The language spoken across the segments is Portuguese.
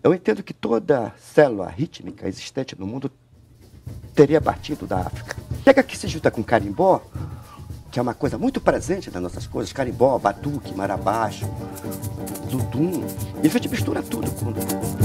Eu entendo que toda célula rítmica existente no mundo teria partido da África. Pega que se junta com carimbó, que é uma coisa muito presente nas nossas coisas, carimbó, batuque, marabaixo, zudum, e a gente mistura tudo com...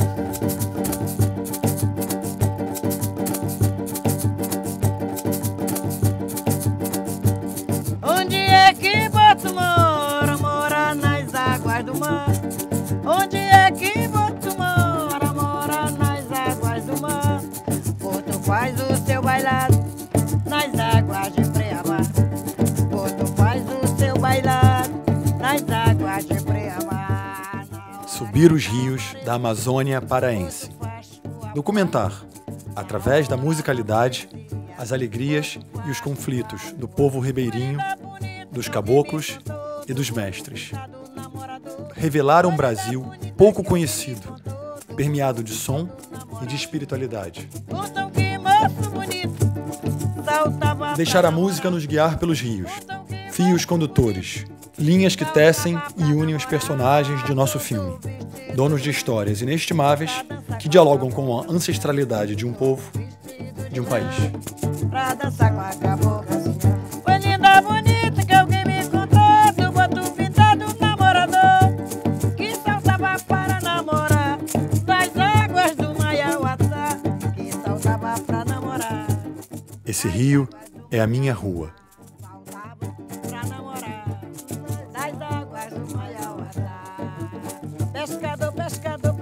Onde é que Boto mora? Mora nas águas do mar. Onde é que Boto mora? Mora nas águas do mar. Boto faz o seu bailado nas águas de Preamar. Boto faz o seu bailado nas águas de Preamar. Subir os rios da Amazônia paraense. Documentar, através da musicalidade, as alegrias e os conflitos do povo ribeirinho, dos caboclos e dos mestres. Revelar um Brasil pouco conhecido, permeado de som e de espiritualidade. Deixar a música nos guiar pelos rios, fios condutores, linhas que tecem e unem os personagens de nosso filme, donos de histórias inestimáveis que dialogam com a ancestralidade de um povo, de um país. Pra dançar com a caboclazinha. Foi linda, bonita, que alguém me encontrou. Do boto pintado, namorador, que saltava para namorar das águas do Maiauatá, que saltava pra namorar. Esse rio é a minha rua. Saltava pra namorar das águas do Maiauatá. Pescador, pescador,